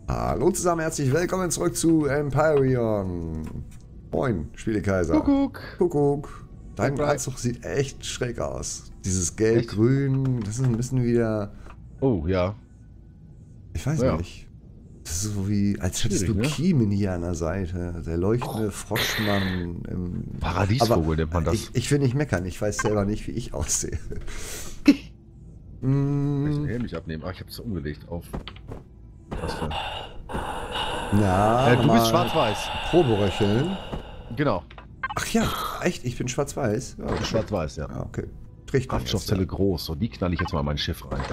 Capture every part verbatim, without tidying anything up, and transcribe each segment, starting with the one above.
Hallo zusammen, herzlich willkommen zurück zu Empyrion. Moin, Spielekaiser. Kuckuck. Kuckuck. Dein Bye, bye. Anzug sieht echt schräg aus. Dieses Gelb-Grün, das ist ein bisschen wieder... Oh, ja. Ich weiß Ja. nicht. Das ist so wie, als hättest du Schwierig, ne? Kiemen hier an der Seite. Der leuchtende Froschmann. Im Paradiesvogel nennt man das. Ich, ich will nicht meckern, ich weiß selber nicht, wie ich aussehe. Kann ich mm, den Helm nicht abnehmen? Ach, ich hab's umgelegt auf. Was für? na, Äh, du mal bist schwarz-weiß. Proberöcheln. Genau. Ach ja, echt? Ich bin schwarz-weiß? Ja, okay. Schwarz-weiß, ja. Ja, okay. Trägt man jetzt, Kraftstoffzelle ja. groß. Und die knall ich jetzt mal in mein Schiff rein.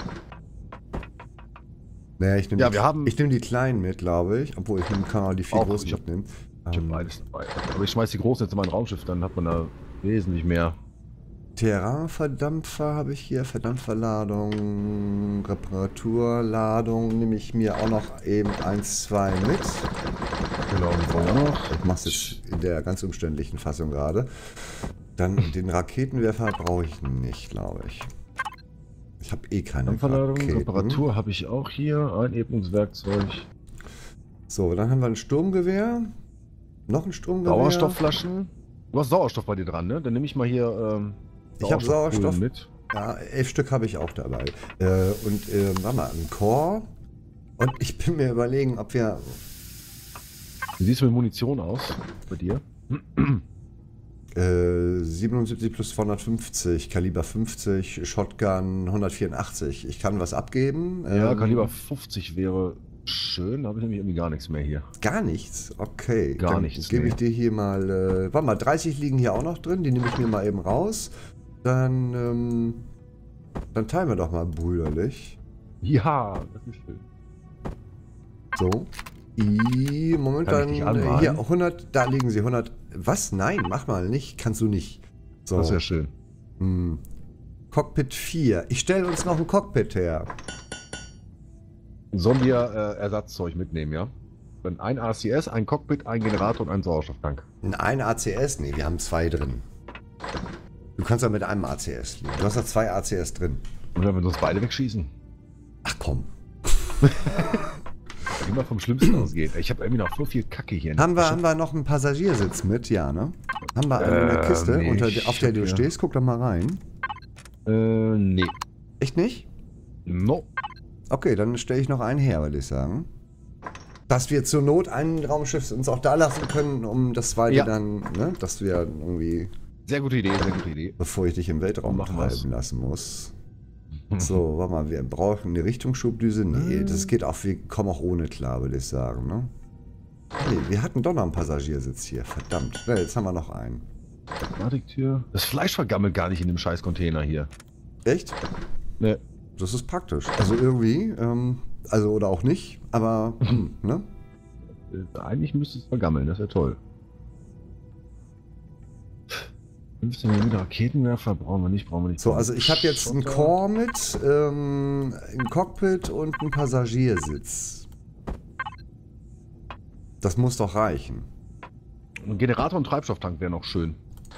Naja, ich nehme Ja, die, wir haben- ich nehm die kleinen mit, glaube ich. Obwohl, ich nehm- kann auch die viel Auch, großen ich hab- mitnehmen. Ich hab Ähm, beides dabei. Aber ich schmeiß die großen jetzt in mein Raumschiff, dann hat man da wesentlich mehr. Terrain-Verdampfer habe ich hier, Verdampferladung, Reparaturladung nehme ich mir auch noch eben eins, zwei mit. Genau, die wollen wir noch. Ich mache es jetzt in der ganz umständlichen Fassung gerade. Dann den Raketenwerfer brauche ich nicht, glaube ich. Ich habe eh keine Dampferladung, Raketen. Reparatur habe ich auch hier. Einebnungswerkzeug. So, dann haben wir ein Sturmgewehr. Noch ein Sturmgewehr. Sauerstoffflaschen. Du hast Sauerstoff bei dir dran, ne? Dann nehme ich mal hier ähm, Ich habe Sauerstoffkugeln Sauerstoff. mit. Ja, elf Stück habe ich auch dabei. Äh, und äh, warte mal, ein Core. Und ich bin mir überlegen, ob wir. Wie sieht es mit Munition aus bei dir? Äh, siebenundsiebzig plus zweihundertfünfzig, Kaliber fünfzig, Shotgun hundertvierundachtzig. Ich kann was abgeben. Ja, ähm, Kaliber fünfzig wäre schön. Da habe ich nämlich irgendwie gar nichts mehr hier. Gar nichts. Okay. Gar dann nichts, gebe ich nee. dir hier mal. Äh, warte mal, dreißig liegen hier auch noch drin. Die nehme ich mir mal eben raus. Dann. Ähm, dann teilen wir doch mal brüderlich. Ja, das ist schön. So. I, Moment, Kann ich dann dich äh, anmalen? hier hundert, da liegen sie hundert. Was? Nein, mach mal nicht, kannst du nicht. So. Das wäre schön. Hm. Cockpit vier. Ich stelle uns noch ein Cockpit her. Sollen wir äh, Ersatzzeug mitnehmen, ja? Dann ein A C S, ein Cockpit, ein Generator und ein Sauerstofftank. In ein A C S? Nee, wir haben zwei drin. Du kannst ja mit einem A C S fliegen. Du hast ja zwei A C S drin. Und wenn wir uns beide wegschießen? Ach komm. Immer vom Schlimmsten ausgehen. Ich habe irgendwie noch so viel Kacke hier. Haben wir, haben wir noch einen Passagiersitz mit? Ja, ne? Haben wir einen in der Äh, Kiste, nee, unter, ich auf der hab du ja- stehst? Guck doch mal rein. Äh, nee. Echt nicht? No. Okay, dann stelle ich noch einen her, würde ich sagen. Dass wir zur Not ein Raumschiff uns auch da lassen können, um das zweite Ja. dann, ne, dass wir irgendwie, Sehr gute Idee, sehr gute Idee. bevor ich dich im Weltraum Machen wir's. treiben lassen muss. So, warte mal, wir brauchen eine Richtungsschubdüse. Nee, das geht auch, wir kommen auch ohne klar, würde ich sagen, ne? Nee, wir hatten doch noch einen Passagiersitz hier, verdammt. Na, jetzt haben wir noch einen. Automatiktür. Das Fleisch vergammelt gar nicht in dem scheiß Container hier. Echt? Ne. Das ist praktisch. Also irgendwie, ähm, also oder auch nicht, aber, hm, ne? Äh, Eigentlich müsste es vergammeln, das wäre toll. fünfzehn Millimeter Raketenwerfer brauchen wir nicht, brauchen wir nicht. So, also ich habe jetzt einen Schotter. Core mit, ähm, ein Cockpit und einen Passagiersitz. Das muss doch reichen. Ein Generator und Treibstofftank wäre noch schön.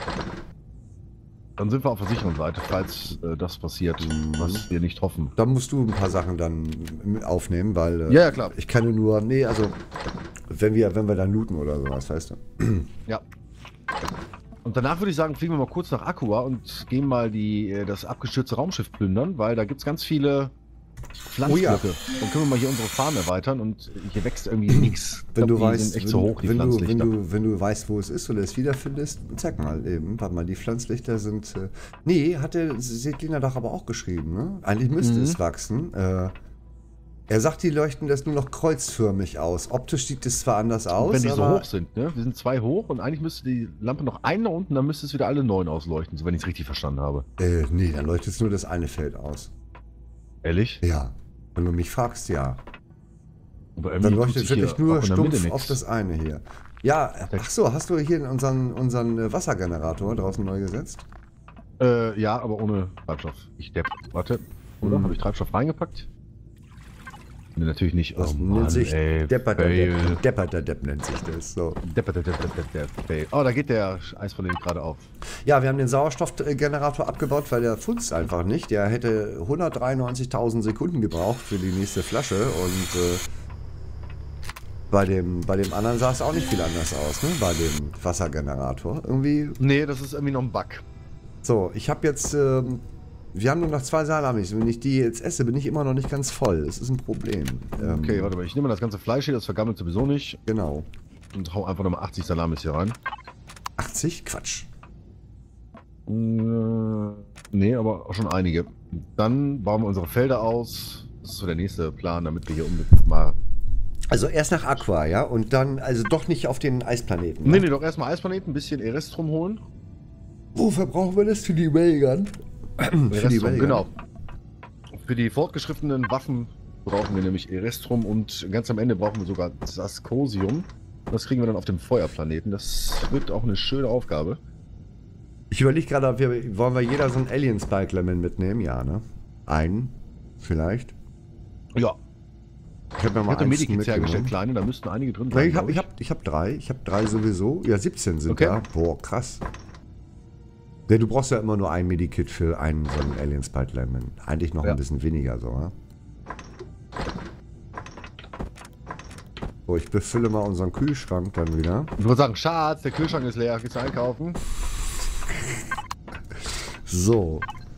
Dann sind wir auf der sicheren Seite, falls äh, das passiert, Mhm. was wir nicht hoffen. Da musst du ein paar Sachen dann mit aufnehmen, weil äh, Ja, ja, klar. ich kann ja nur, nee, also wenn wir, wenn wir dann looten oder sowas, weißt du. Ja. Und danach würde ich sagen, fliegen wir mal kurz nach Aqua und gehen mal die, äh, das abgestürzte Raumschiff plündern, weil da gibt es ganz viele Pflanzblöcke. Dann können wir mal hier unsere Farm erweitern und hier wächst irgendwie nichts. Wenn du die weißt, sind echt wenn, so hoch, die wenn, du, wenn, Pflanzlichter. du, wenn du weißt, wo es ist oder es wiederfindest, zeig mal eben. Warte mal, die Pflanzlichter sind. Äh, nee, hatte Setlina doch aber auch geschrieben, ne? Eigentlich müsste Mhm. es wachsen. Äh, er sagt, die leuchten das nur noch kreuzförmig aus. Optisch sieht es zwar anders aus, wenn die so aber hoch sind, ne? Wir sind zwei hoch und eigentlich müsste die Lampe noch einen nach unten, dann müsste es wieder alle neun ausleuchten, so wenn ich es richtig verstanden habe. Äh, nee, dann leuchtet es nur das eine Feld aus. Ehrlich? Ja. Wenn du mich fragst, ja. Aber Dann irgendwie tut leuchtet sich hier wirklich nur auch in der Mitte stumpf nix. auf das eine hier. Ja, ach so, hast du hier unseren, unseren äh, Wassergenerator draußen neu gesetzt? Äh, ja, aber ohne Treibstoff. Ich depp. Warte. Oder? Hm. Habe ich Treibstoff reingepackt? Nee, natürlich nicht. Das Oh nennt Mann, sich ey, Depperter fail. Depp. Depperter Depp nennt sich das. So. Depp, Depp, Depp, Depp, Depp, fail. Oh, da geht der Eisverlegen gerade auf. Ja, wir haben den Sauerstoffgenerator abgebaut, weil der funzt einfach nicht. Der hätte hundertdreiundneunzigtausend Sekunden gebraucht für die nächste Flasche und äh, Bei dem, bei dem anderen sah es auch nicht viel anders aus, ne? Bei dem Wassergenerator. Irgendwie. Nee, das ist irgendwie noch ein Bug. So, ich habe jetzt. Ähm, wir haben nur noch zwei Salamis. Wenn ich die jetzt esse, bin ich immer noch nicht ganz voll. Das ist ein Problem. Ähm, Okay, warte mal, ich nehme mal das ganze Fleisch hier, das vergammelt sowieso nicht. Genau. Und hau einfach nochmal achtzig Salamis hier rein. achtzig? Quatsch. Äh, nee, aber auch schon einige. Dann bauen wir unsere Felder aus. Das ist so der nächste Plan, damit wir hier unbedingt mal. Also erst nach Aqua, ja? Und dann, also doch nicht auf den Eisplaneten. Nee, Ne? nee, doch erstmal Eisplaneten, ein bisschen Erestrum holen. Wofür brauchen wir das? Für die Railgun? Für die Erestrum, Railgun. genau. Für die fortgeschrittenen Waffen brauchen wir nämlich Erestrum und ganz am Ende brauchen wir sogar Saskosium. Das kriegen wir dann auf dem Feuerplaneten. Das wird auch eine schöne Aufgabe. Ich überlege gerade, ob wir, wollen wir jeder so einen Alien Spike Lemon mitnehmen? Ja, ne? Einen, vielleicht. Ja. Ich habe mir Ich mal hatte eins Medikits hergestellt, mitgenommen. kleine, da müssten einige drin Nee, sein. ich habe ich glaub hab, ich hab drei. Ich habe drei sowieso. Ja, siebzehn sind Okay. da. Boah, krass. Nee, du brauchst ja immer nur ein Medikit für einen so einen Alien Spike Lemon. Eigentlich noch Ja. ein bisschen weniger so, ne? So, ich befülle mal unseren Kühlschrank dann wieder. Ich würde sagen, Schatz, der Kühlschrank ist leer, geht's einkaufen? So.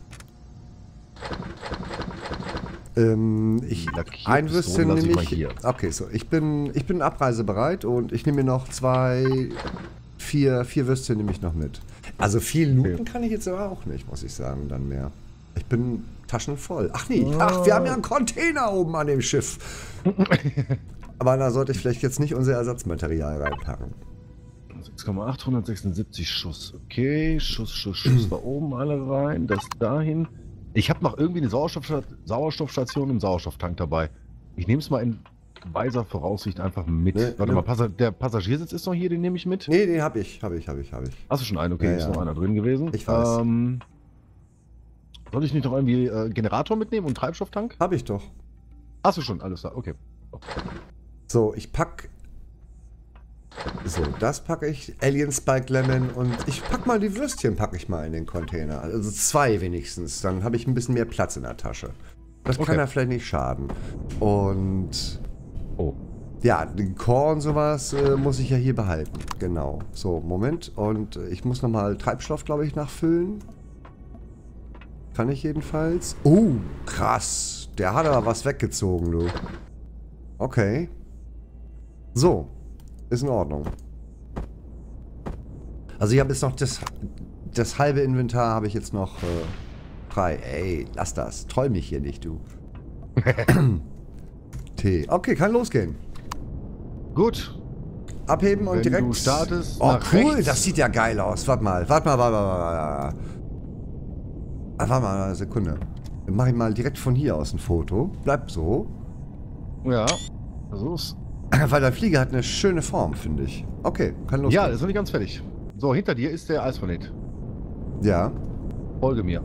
Ähm, ich, Lackiert ein Pistolen Würstchen lasse ich nehme mal ich. hier. Okay, so. Ich bin, ich bin abreisebereit und ich nehme mir noch zwei, vier, vier Würstchen nehme ich noch mit. Also viel looten Okay. kann ich jetzt aber auch nicht, muss ich sagen, dann mehr. Ich bin taschenvoll. Ach nee, ach, wir haben ja einen Container oben an dem Schiff. Aber da sollte ich vielleicht jetzt nicht unser Ersatzmaterial reinpacken. sechs Komma acht, hundertsechsundsiebzig Schuss. Okay, Schuss, Schuss, Schuss da oben alle rein, das dahin. Ich habe noch irgendwie eine Sauerstoffsta- Sauerstoffstation im Sauerstofftank dabei. Ich nehme es mal in weiser Voraussicht einfach mit. Nee, Warte ne. mal, Passa der Passagiersitz ist noch hier, den nehme ich mit. Nee, den habe ich, habe ich, habe ich, habe ich. Hast du schon einen? Okay, Ja, ist ja. noch einer drin gewesen. Ich weiß. Ähm, soll ich nicht noch irgendwie äh, Generator mitnehmen und Treibstofftank? Habe ich doch. Hast du schon, alles da, okay. So, ich pack. So, das packe ich. Alien Spike Lemon und ich pack mal die Würstchen, packe ich mal in den Container. Also zwei wenigstens. Dann habe ich ein bisschen mehr Platz in der Tasche. Das Okay. kann ja vielleicht nicht schaden. Und Oh. ja, den Core und sowas äh, muss ich ja hier behalten. Genau. So, Moment. Und äh, ich muss nochmal Treibstoff, glaube ich, nachfüllen. Kann ich jedenfalls. Oh, krass. Der hat aber was weggezogen, du. Okay. So. Ist in Ordnung. Also ich habe jetzt noch das, das halbe Inventar habe ich jetzt noch äh, frei. Ey, lass das. Träum mich hier nicht, du. T. Okay, kann losgehen. Gut. Abheben und Wenn direkt. du startest Oh, nach cool. rechts. Das sieht ja geil aus. Warte mal. Warte mal, warte mal, warte mal. Ah, warte mal eine Sekunde. Dann mache ich mal direkt von hier aus ein Foto. Bleibt so. Ja, versuch's. Weil der Flieger hat eine schöne Form, finde ich. Okay, kann losgehen. Ja, ist noch nicht ganz fertig. So, hinter dir ist der Eisplanet. Ja. Folge mir.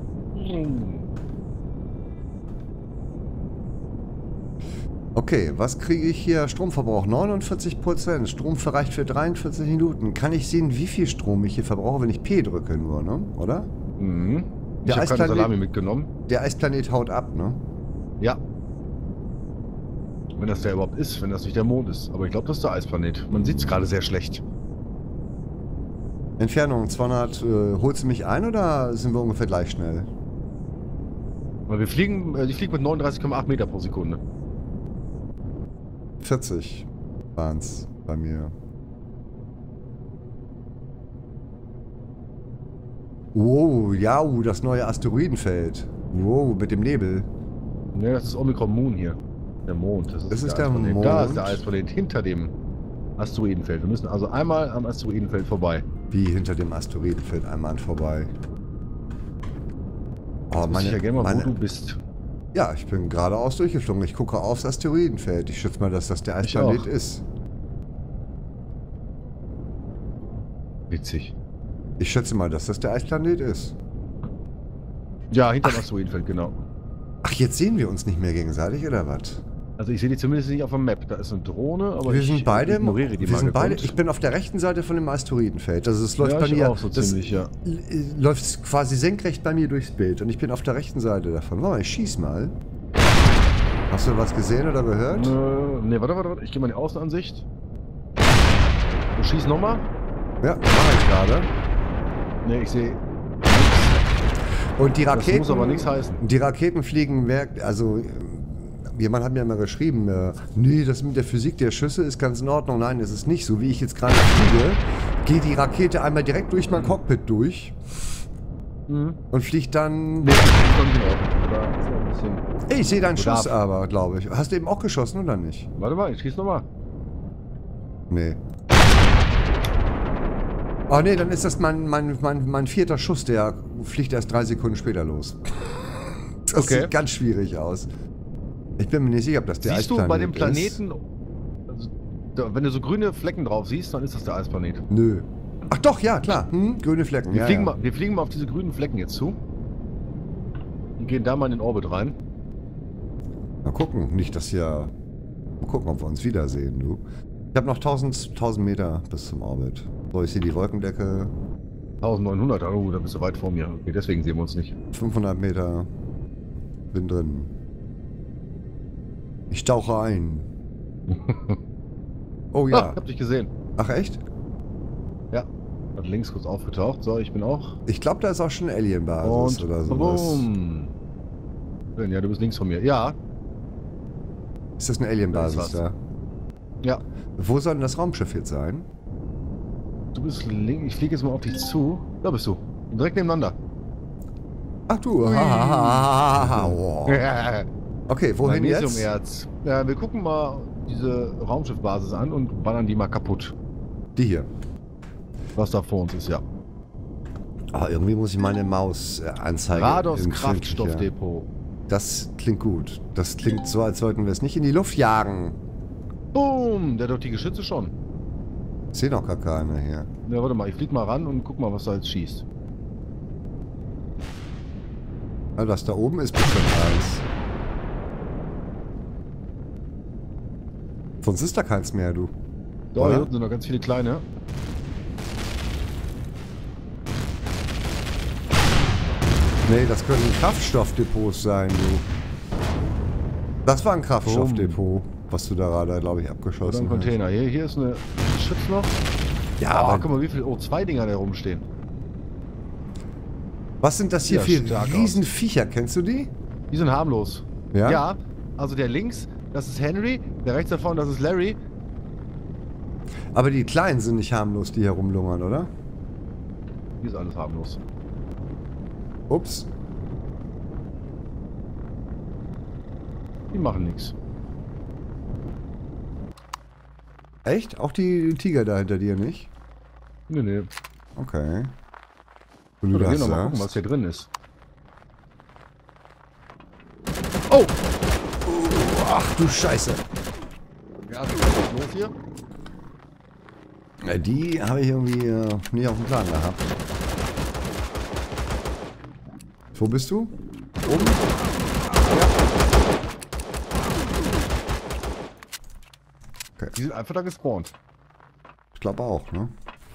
Okay, was kriege ich hier? Stromverbrauch neunundvierzig Prozent. Strom verreicht für dreiundvierzig Minuten. Kann ich sehen, wie viel Strom ich hier verbrauche, wenn ich P drücke nur, ne? Oder? Mhm. Ich Der habe keine Eisplanet- Salami mitgenommen. Der Eisplanet haut ab, ne? Ja. Wenn das der überhaupt ist, wenn das nicht der Mond ist. Aber ich glaube, das ist der Eisplanet. Man sieht es gerade sehr schlecht. Entfernung zweihundert. Äh, holst du mich ein oder sind wir ungefähr gleich schnell? Weil wir fliegen, äh, ich fliege mit neununddreißig Komma acht Meter pro Sekunde. vierzig waren's bei mir. Wow, ja, uh, das neue Asteroidenfeld. Wow, mit dem Nebel. Ne, das ist Omicron Moon hier. Der Mond. Das ist, Das ist der Eisplanet. Mond. Da ist der Eisplanet hinter dem Asteroidenfeld. Wir müssen also einmal am Asteroidenfeld vorbei. Wie hinter dem Asteroidenfeld einmal vorbei. Oh, Jetzt wüsste ich ja gerne mal, wo du bist. Ja, ich bin geradeaus durchgeflogen. Ich gucke aufs Asteroidenfeld. Ich schätze mal, dass das der Ich Eisplanet auch. ist. Witzig. Ich schätze mal, dass das der Eisplanet ist. Ja, hinter dem Asteroidenfeld, genau. Ach, jetzt sehen wir uns nicht mehr gegenseitig, oder was? Also ich sehe die zumindest nicht auf der Map. Da ist eine Drohne, aber Wir ich sind beide, im- ignoriere die wir mal sind beide, gekonnt. ich bin auf der rechten Seite von dem Asteroidenfeld. Also es läuft Ja, bei ich mir, auch so das ziemlich, ja. l- läuft quasi senkrecht bei mir durchs Bild und ich bin auf der rechten Seite davon. Warte mal, ich schieß mal. Hast du was gesehen oder gehört? Nö, nee, warte, warte, warte. Ich gehe mal in die Außenansicht. Du schießt nochmal? Ja, mach ich gerade. Nee, ich sehe. Und die Raketen. Das muss aber nichts heißen. Die Raketen fliegen, merkt, also jemand hat mir mal geschrieben, äh, nee, das mit der Physik der Schüsse ist ganz in Ordnung. Nein, das ist nicht so. Wie ich jetzt gerade fliege, geht die Rakete einmal direkt durch mein Cockpit durch Mhm. und fliegt dann. Nee, das ist doch nicht in Ordnung. Oder ist noch ein bisschen. Ey, ich sehe deinen Bedarf. Schuss aber, glaube ich. Hast du eben auch geschossen oder nicht? Warte mal, ich schieß nochmal. Nee. Oh nee, dann ist das mein, mein, mein, mein vierter Schuss, der fliegt erst drei Sekunden später los. Das Okay. sieht ganz schwierig aus. Ich bin mir nicht sicher, ob das der Siehst du Eisplanet bei dem ist. Planeten, also, da, wenn du so grüne Flecken drauf siehst, dann ist das der Eisplanet. Nö. Ach doch, ja, klar. Hm, grüne Flecken. Wir, Ja, fliegen ja. Mal, wir fliegen mal auf diese grünen Flecken jetzt zu. Und gehen da mal in den Orbit rein. Mal gucken, nicht, dass hier... Mal gucken, ob wir uns wiedersehen, du. Ich habe noch tausend, tausend Meter bis zum Orbit. So, ich sehe die Wolkendecke. neunzehnhundert, oh, da bist du weit vor mir. Okay, deswegen sehen wir uns nicht. fünfhundert Meter. Bin drin. Ich tauche ein. Oh Ah, ja. ich hab dich gesehen. Ach echt? Ja, hat links kurz aufgetaucht. So, ich bin auch. Ich glaube, da ist auch schon eine Alien-Basis Und oder sowas. boom. Ja, du bist links von mir. Ja, Ist das eine Da Alien-Basis ist da? ja. Wo soll denn das Raumschiff jetzt sein? Du bist links. Ich fliege jetzt mal auf dich zu. Da bist du. Direkt nebeneinander. Ach du. Ha, ha, ha, ha, wow. Okay, wohin jetzt? Magnesiumerz. Ja, wir gucken mal diese Raumschiffbasis an und ballern die mal kaputt. Die hier. Was da vor uns ist, ja. Ah, irgendwie muss ich meine Maus äh, anzeigen. Rados empfindlich, ja. Kraftstoffdepot. Das klingt gut. Das klingt so, als sollten wir es nicht in die Luft jagen. Boom! Der doch die Geschütze schon. Ich sehe noch gar keine hier. Ja, warte mal, ich flieg mal ran und guck mal, was da jetzt schießt. Ah, das da oben ist bestimmt Eis. Sonst ist da keins mehr, du. Da Oder? hier unten sind noch ganz viele kleine. Nee, das können Kraftstoffdepots sein, du. Das war ein Kraftstoffdepot, was du da gerade, glaube ich, Oder abgeschossen ein Container. Hier, hier ist eine Geschütz noch. hast. Ja, Ah, aber guck mal, wie viele O zwei Dinger da rumstehen. was sind das hier Ja, für stark Riesenviecher? Kennst du die? Die sind harmlos. Ja? Ja, also der links, das ist Henry, der rechts davon, das ist Larry. Aber die Kleinen sind nicht harmlos, die hier rumlungern, oder? Hier ist alles harmlos. Ups. Die machen nichts. Echt? Auch die Tiger da hinter dir nicht? Nee, nee. Okay. Wenn du Oder das gehen wir mal gucken, was sagst. hier drin ist. Oh! Ach du Scheiße. Ja, was ist los hier? Ja, die habe ich irgendwie äh, nicht auf dem Plan gehabt. Wo bist du? Oben? Die sind einfach da gespawnt. Ich glaube auch, ne?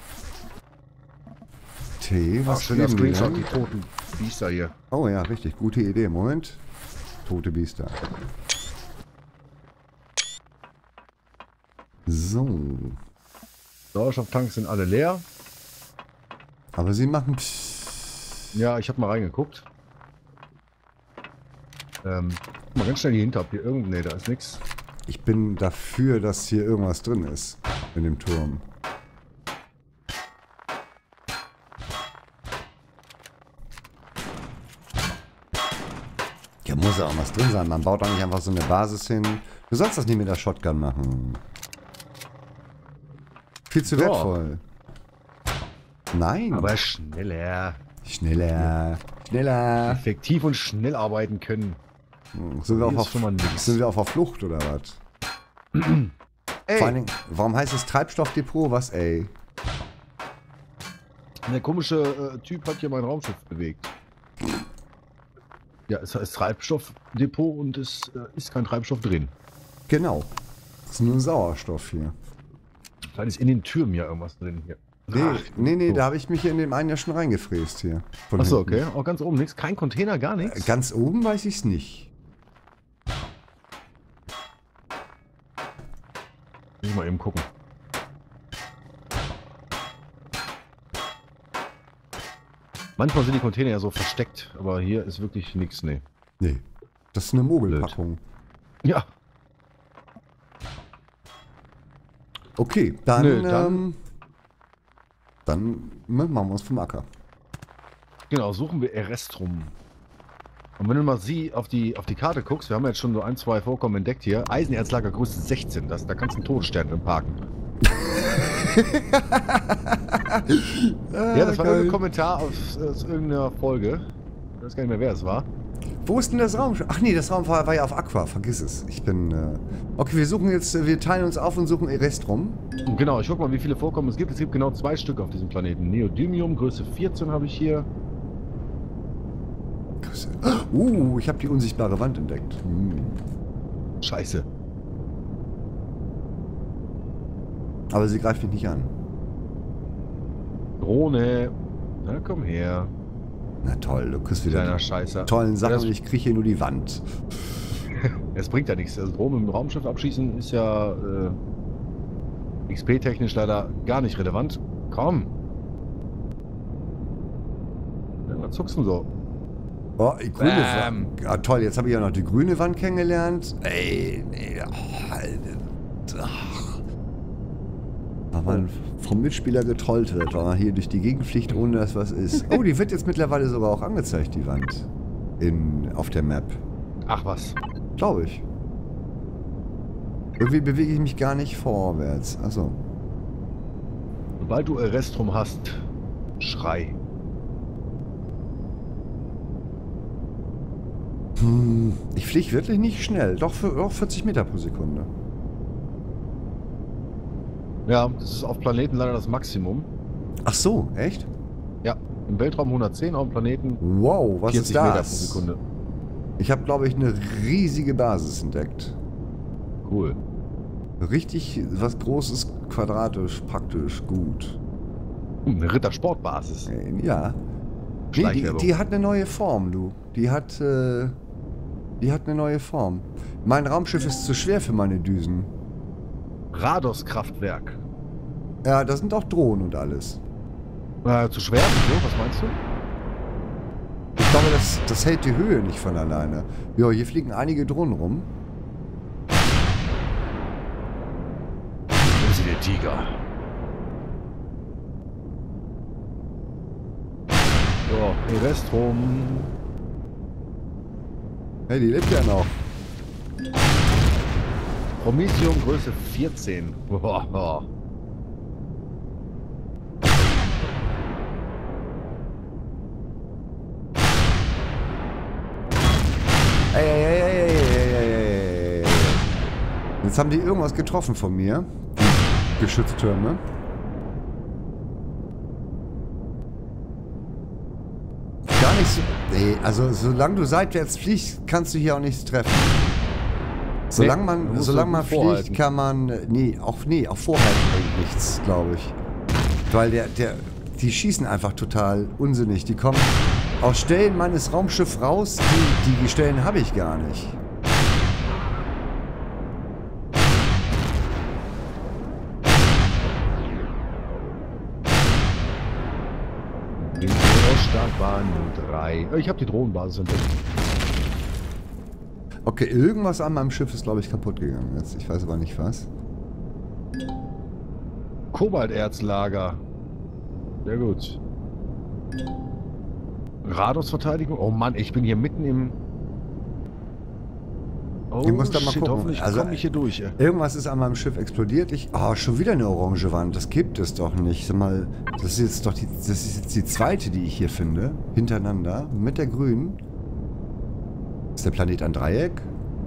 T, Ach, was schöner geben die Screenshot, denn? die toten Biester hier. Oh ja, richtig. Gute Idee. Moment. Tote Biester. So. Sauerstofftanks sind alle leer. Aber sie machen... Psst. Ja, ich habe mal reingeguckt. Ähm, guck mal ganz schnell hier hinter, ob hier irgend... Ne, da ist nichts. Ich bin dafür, dass hier irgendwas drin ist. In dem Turm. Ja, muss ja auch was drin sein. Man baut doch nicht einfach so eine Basis hin. Du sollst das nicht mit der Shotgun machen. Viel zu Ja. wertvoll. Nein. Aber schneller. schneller. Schneller. Effektiv und schnell arbeiten können. Sind wir, Hier auf, ist schon mal nix. sind wir auf der Flucht oder was? Ey, Vor allen Dingen, warum heißt es Treibstoffdepot? Was, ey? der komische äh, Typ hat hier mein Raumschiff bewegt. Ja, es heißt Treibstoffdepot und es äh, ist kein Treibstoff drin. Genau. Das ist nur Sauerstoff hier. Vielleicht ist in den Türmen ja irgendwas drin hier. Nee, Ach, nee, nee, so. da habe ich mich in dem einen ja schon reingefräst hier. Von Achso, hinten. okay. Auch ganz oben nichts. Kein Container, gar nichts. Ganz oben weiß ich es nicht. Muss ich mal eben gucken. Manchmal sind die Container ja so versteckt, aber hier ist wirklich nichts, nee. Nee, das ist eine Mogelpackung. Ja. Okay, dann, Nö, dann, ähm, dann ne, machen wir uns vom Acker. Genau, suchen wir Erestrum. Und wenn du mal sie auf die, auf die Karte guckst, wir haben jetzt schon so ein, zwei Vorkommen entdeckt hier. Eisenerzlager Größe sechzehn, das, da kannst du einen Todesstern drin parken. ah, ja, das war geil. irgendein Kommentar aus, aus irgendeiner Folge. Ich weiß gar nicht mehr, wer es war. Wo ist denn das Raumschiff? Ach nee, das Raum war, war ja auf Aqua, vergiss es. Ich bin, äh okay, wir suchen jetzt, wir teilen uns auf und suchen Erestrum. Genau, ich guck mal, wie viele Vorkommen es gibt. Es gibt genau zwei Stück auf diesem Planeten. Neodymium, Größe vierzehn habe ich hier. Uh, ich habe die unsichtbare Wand entdeckt. Hm. Scheiße. Aber sie greift mich nicht an. Drohne. Na, komm her. Na toll, du kriegst wieder Kleiner die Scheißer. tollen Sachen Ja, das- und ich kriege hier nur die Wand. Es bringt ja nichts. Also Drohne mit dem Raumschiff abschießen ist ja äh, X P-technisch leider gar nicht relevant. Komm. Ja, was zuckst du denn so? Oh, die grüne Bam. Wand. Ja, toll, jetzt habe ich ja noch die grüne Wand kennengelernt. Ey, nee, oh, Alter. Ach. Weil man vom Mitspieler getrollt wird, weil man hier durch die Gegend fliegt, ohne dass was ist. Oh, die wird jetzt mittlerweile sogar auch angezeigt, die Wand. In, auf der Map. Ach was. Glaube ich. Irgendwie bewege ich mich gar nicht vorwärts. Achso. Sobald du Erestrum hast, schrei. Hm, ich fliege wirklich nicht schnell. Doch, für, doch vierzig Meter pro Sekunde. Ja, das ist auf Planeten leider das Maximum. Ach so, echt? Ja, im Weltraum hundertzehn, auf dem Planeten Wow, was ist vierzig Meter pro das? Sekunde. Ich habe, glaube ich, eine riesige Basis entdeckt. Cool. Richtig was Großes, quadratisch, praktisch, gut. Hm, eine Rittersportbasis. Äh, Ja. Nee, die, Schleichwerbung. die hat eine neue Form, du. Die hat, äh, die hat eine neue Form. Mein Raumschiff ist zu schwer für meine Düsen. Rados-Kraftwerk. Ja, da sind auch Drohnen und alles. Äh, zu schwer? So, was meinst du? Ich glaube, das, das hält die Höhe nicht von alleine. Ja, hier fliegen einige Drohnen rum. Wo ist der Tiger? So, Erestrum. Hey, die lebt ja noch. Prometheum Größe vierzehn. Boah, boah. Ey, ey, ey, ey, ey, ey, ey, ey. Jetzt haben die irgendwas getroffen von mir. Die Geschütztürme. Gar nicht so. Nee, also solange du seitwärts fliegst, kannst du hier auch nichts treffen. Solange Nee, man, man muss solange so man gut fliegt, vorhalten. kann man. Nee, auch nee, auch vorhalten bringt nichts, glaube ich. Weil der, der. Die schießen einfach total unsinnig. Die kommen aus Stellen meines Raumschiffs raus, die, die Stellen habe ich gar nicht. Den Startbahn drei. Ich habe die Drohnenbasis entdeckt. Okay, irgendwas an meinem Schiff ist, glaube ich, kaputt gegangen jetzt. Ich weiß aber nicht was. Kobalterzlager. Sehr gut. Rados-Verteidigung. Oh Mann, ich bin hier mitten im... Oh Ich muss da mal shit, gucken. hoffentlich Also, komme ich hier durch. Ey. Irgendwas ist an meinem Schiff explodiert. Ich, oh, schon wieder eine orange Wand. Das gibt es doch nicht. Sag mal, das ist jetzt doch die, das ist jetzt die zweite, die ich hier finde. Hintereinander. Mit der grünen. Ist der Planet ein Dreieck?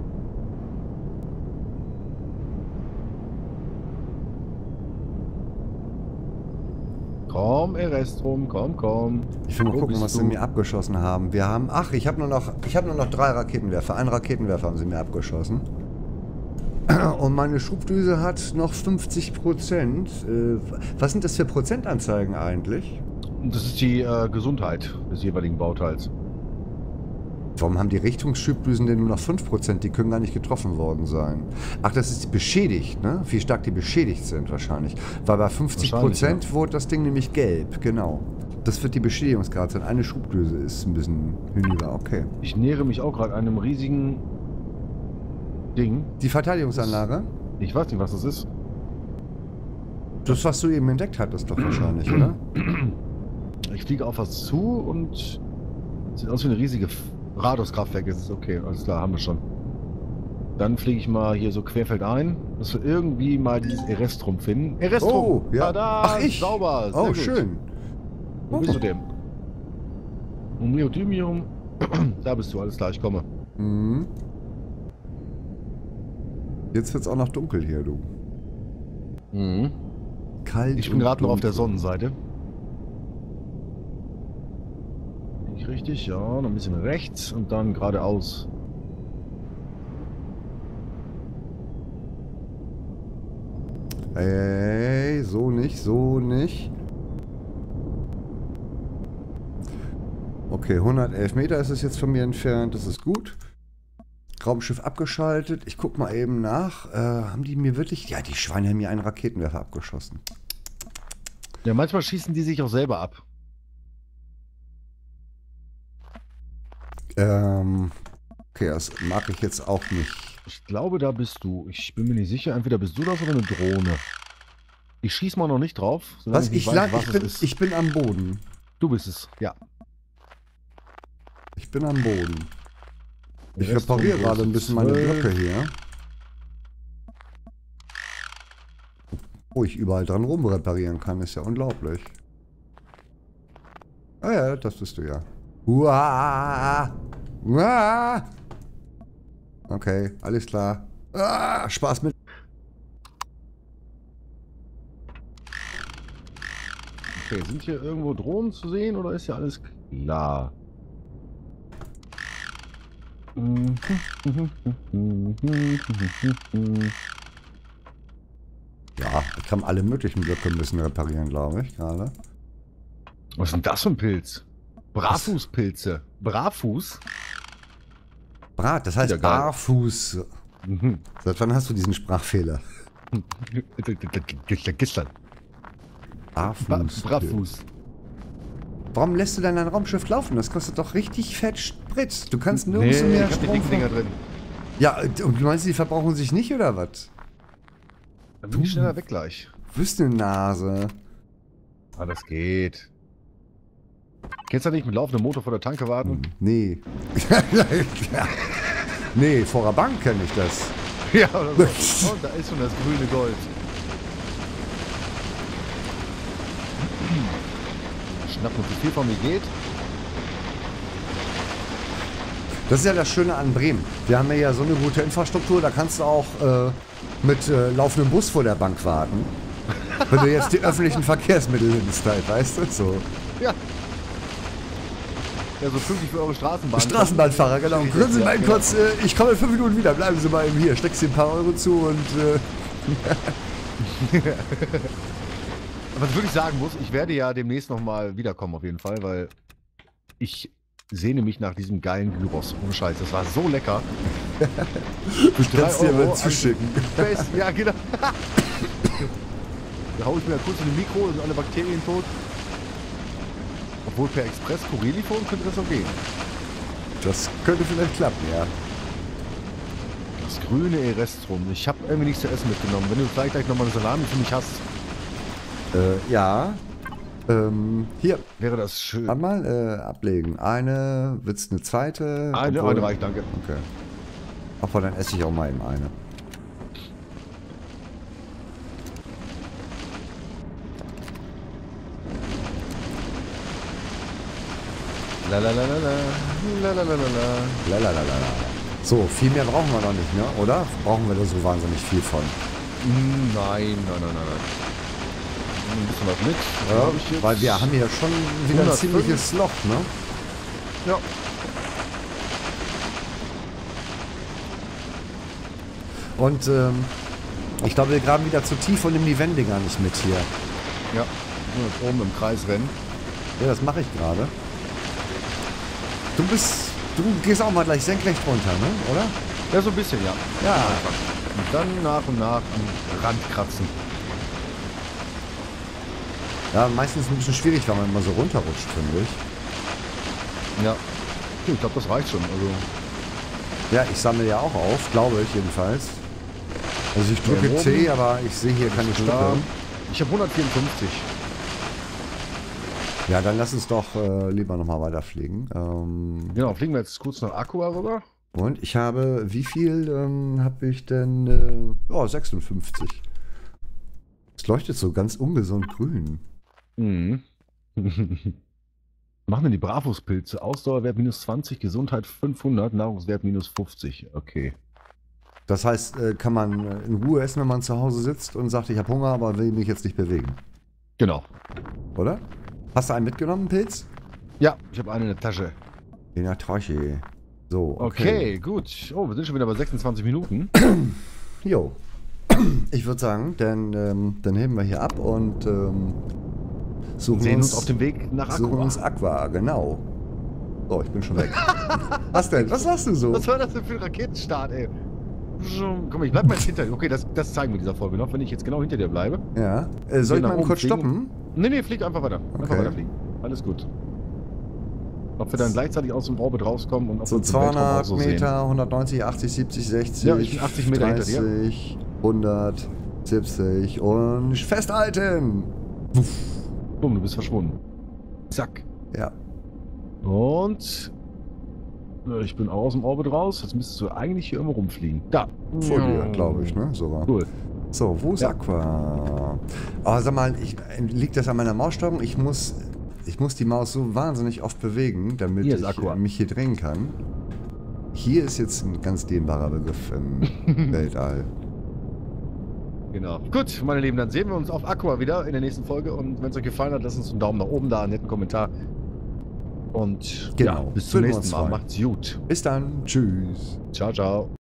Komm, Erestrum, komm, komm. Ich will mal Wo gucken, bist was du? sie mir abgeschossen haben. Wir haben, ach, ich habe nur noch, ich habe nur noch drei Raketenwerfer. Einen Raketenwerfer haben sie mir abgeschossen. Und meine Schubdüse hat noch fünfzig Prozent. Äh, was sind das für Prozentanzeigen eigentlich? Das ist die äh, Gesundheit des jeweiligen Bauteils. Warum haben die Richtungsschubdüsen denn nur noch fünf Prozent? Die können gar nicht getroffen worden sein. Ach, das ist beschädigt, ne? Wie stark die beschädigt sind wahrscheinlich. Weil bei fünfzig Prozent ja. wurde das Ding nämlich gelb, genau. Das wird die Beschädigungsgrad sein. Eine Schubdüse ist ein bisschen hinüber, okay. Ich nähere mich auch gerade einem riesigen Ding. Die Verteidigungsanlage? Ich weiß nicht, was das ist. Das, was du eben entdeckt hattest, doch wahrscheinlich, oder? Ich fliege auf was zu und sieht aus wie eine riesige Radiuskraftwerk. Ist okay, alles klar, haben wir schon. Dann fliege ich mal hier so querfeldein, dass wir irgendwie mal dieses Erestrum finden. Erestrum! Oh, ja. Tada, ach, ich? Sauber! Oh, gut. schön. Wo oh. bist du denn? Neodymium. Da bist du, alles klar, ich komme. Mhm. Jetzt wird's auch noch dunkel hier, du. Mhm. Kalt. Ich bin gerade noch auf der Sonnenseite. Nicht richtig, ja, noch ein bisschen rechts und dann geradeaus. Ey, so nicht, so nicht. Okay, hundertelf Meter ist es jetzt von mir entfernt, das ist gut. Raumschiff abgeschaltet. Ich guck mal eben nach. Äh, haben die mir wirklich... Ja, die Schweine haben mir einen Raketenwerfer abgeschossen. Ja, manchmal schießen die sich auch selber ab. Ähm, okay, das mag ich jetzt auch nicht. Ich glaube, da bist du. Ich bin mir nicht sicher. Entweder bist du das oder eine Drohne. Ich schieß mal noch nicht drauf. Was? Ich, ich, weiß, lag, was ich, es bin, ist. ich bin am Boden. Du bist es, ja. Ich bin am Boden. Ich Rest repariere gerade ein bisschen meine Blöcke hier. Wo ich überall dran rum reparieren kann, ist ja unglaublich. Ah ja, das bist du ja. Uah! Uah! Okay, alles klar. Ah, Spaß mit. Okay, sind hier irgendwo Drohnen zu sehen oder ist ja alles klar? Ja, ich kann alle möglichen Blöcke müssen reparieren, glaube ich, gerade. Was ist denn das für ein Pilz? Brafußpilze. Brafuß? Brat, das heißt Barfuß. Mhm. Seit wann hast du diesen Sprachfehler? Gestern. Barfuß. Brafuß. Warum lässt du denn dein Raumschiff laufen? Das kostet doch richtig fett Sprit. Du kannst nirgends nee, mehr ich hab die Strom dicken Dinger drin. Ja, und du meinst, die verbrauchen sich nicht, oder was? Dann bin ich schneller weg gleich. Wüstennase. Ah, das geht. Kennst du nicht mit laufendem Motor vor der Tanke warten? Hm, nee. Nee, vor der Bank kenne ich das. Ja, oder so. Und da ist schon das grüne Gold. Schnappen, wie viel von mir geht. Das ist ja das Schöne an Bremen. Wir haben ja so eine gute Infrastruktur, da kannst du auch äh, mit äh, laufendem Bus vor der Bank warten. Wenn du jetzt die öffentlichen Verkehrsmittel nimmst, halt, weißt du? So. Ja. Ja, so pünktlich für eure Straßenbahn. Straßenbahnfahrer, genau. Grüßen Sie mal eben kurz, äh, ich komme in fünf Minuten wieder, bleiben Sie mal eben hier, steckst dir ein paar Euro zu und... Äh Was wirklich sagen muss, ich werde ja demnächst nochmal wiederkommen auf jeden Fall, weil ich sehne mich nach diesem geilen Gyros. Ohne Scheiß, das war so lecker. Du kannst dir mal zuschicken. Best, ja, genau. Da hau ich mir ja kurz in den Mikro, sind alle Bakterien tot. Obwohl per Express Kurierlieferung könnte das auch gehen. Das könnte vielleicht klappen, ja. Das grüne Erestrum. Ich habe irgendwie nichts zu essen mitgenommen. Wenn du vielleicht gleich nochmal eine Salami für mich hast. Äh, ja. Ähm, hier. Wäre das schön. Warte mal, äh, ablegen. Eine, wird's eine zweite? Eine, Obwohl, eine reicht, danke. Okay. Aber dann esse ich auch mal eben eine. La la la la la. La la la la la. Lalalala. So, viel mehr brauchen wir noch nicht, ne? Oder? Brauchen wir da so wahnsinnig viel von? Nein, nein, nein, nein, nein. Ein bisschen was mit. Ja, Hab ich jetzt weil wir haben hier schon wieder ein hundertfünf. ziemliches Loch, ne? Ja. Und ähm, ich glaube, wir graben wieder zu tief und nehmen die Wände gar nicht mit hier. Ja. Nur oben im Kreis rennen. Ja, das mache ich gerade. Du bist du gehst auch mal gleich senkrecht runter, ne? Oder? Ja, so ein bisschen, ja. Ja. Und dann nach und nach am Rand kratzen. Ja, meistens ein bisschen schwierig, wenn man immer so runterrutscht, finde ich. Ja. Ich glaube, das reicht schon. Also, Ja, ich sammle ja auch auf, glaube ich jedenfalls. Also ich drücke Ja, C, aber ich sehe hier keine klar. Stufe. Ich habe hundertvierundfünfzig. Ja, dann lass uns doch äh, lieber nochmal weiterfliegen. Ähm, Genau, fliegen wir jetzt kurz nach Aqua rüber. und ich habe, wie viel ähm, habe ich denn? Äh, ja, sechsundfünfzig. Es leuchtet so ganz ungesund grün. Mhm. Machen denn die Bravos-Pilze? Ausdauerwert minus zwanzig, Gesundheit fünfhundert, Nahrungswert minus fünfzig. Okay. Das heißt, äh, kann man äh, in Ruhe essen, wenn man zu Hause sitzt und sagt, ich habe Hunger, aber will mich jetzt nicht bewegen. Genau. Oder? Hast du einen mitgenommen, Pilz? Ja, ich habe einen in der Tasche. In der Tasche. So, Okay, okay. gut. Oh, wir sind schon wieder bei sechsundzwanzig Minuten. Jo. Ich würde sagen, dann, ähm, dann heben wir hier ab und ähm, suchen Sehen uns, uns auf dem Weg nach suchen Aqua. uns Aqua, genau. So, ich bin schon weg. Was denn? Was sagst du so? Was war das denn für ein Raketenstart, ey? Komm, ich bleib mal jetzt hinter dir. Okay, das, das zeigen wir in dieser Folge noch, wenn ich jetzt genau hinter dir bleibe. Ja. Äh, soll ich nach mal oben kurz fliegen. stoppen? Nee, nee, flieg einfach weiter. Einfach Okay. weiter fliegen. Alles gut. Ob wir dann gleichzeitig aus dem Orbit rauskommen und ob So wir uns im Weltraum auch zweihundert so sehen. Meter, hundertneunzig, achtzig, siebzig, sechzig, Ja, ich bin achtzig Meter hinter dir. dreißig, hundert, siebzig und festhalten! Bumm, du bist verschwunden. Zack. Ja. Und äh, ich bin auch aus dem Orbit raus. Jetzt müsstest du eigentlich hier immer rumfliegen. Da. Vor dir, glaube ich, ne? Sogar. Cool. So, wo ist Ja. Aqua? Oh, sag mal, ich, liegt das an meiner Maussteuerung? Ich muss, ich muss die Maus so wahnsinnig oft bewegen, damit Hier ist ich Aqua. äh, mich hier drehen kann. Hier ist jetzt ein ganz dehnbarer Begriff im Weltall. Genau. Gut, meine Lieben, dann sehen wir uns auf Aqua wieder in der nächsten Folge. Und wenn es euch gefallen hat, lasst uns einen Daumen nach oben da, einen netten Kommentar. Und Genau. ja, bis zum Würden wir nächsten uns Mal. freuen. Macht's gut. Bis dann. Tschüss. Ciao, ciao.